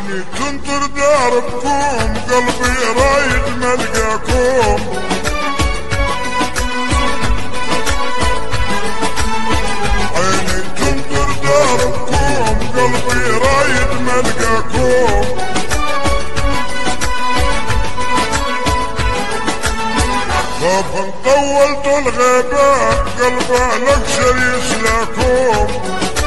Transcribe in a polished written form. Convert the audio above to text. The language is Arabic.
عيني تنطر دربكم قلبي رايد ملقاكم عيني تنطر دربكم قلبي رايد ملقاكم خاف ان طولت الغيبة قلبه لك شريس لكم